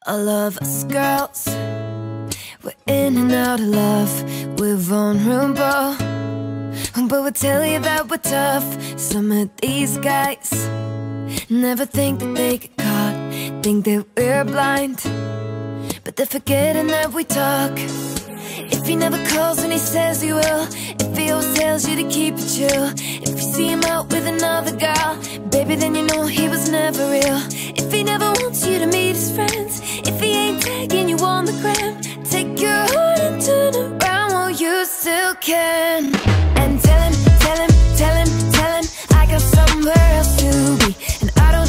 All of us girls, we're in and out of love, we're vulnerable, but we'll tell you that we're tough. Some of these guys never think that they get caught, think that we're blind, but they're forgetting that we talk. If he never calls when he says he will, if he always tells you to keep it chill, if you see him out with another girl, baby, then you know he was never real. If he never wants you to meet his friends, if he ain't tagging you on the gram, take your heart and turn around while you still can. And tell him, tell him, tell him, tell him I got somewhere else to be, and I don't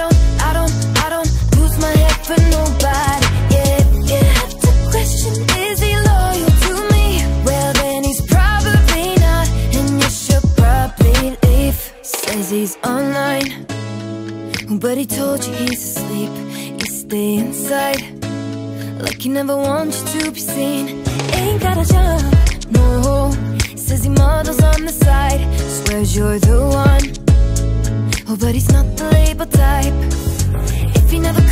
lose my head for nobody. Yeah, if you have to question, is he loyal to me? Well, then he's probably not, and you should probably leave. Says he's online, but he told you he's asleep. You stay inside, like he never wants you to be seen. Ain't got a job, no. Says he models on the side, swears you're the one, oh, but he's not the label type. If he never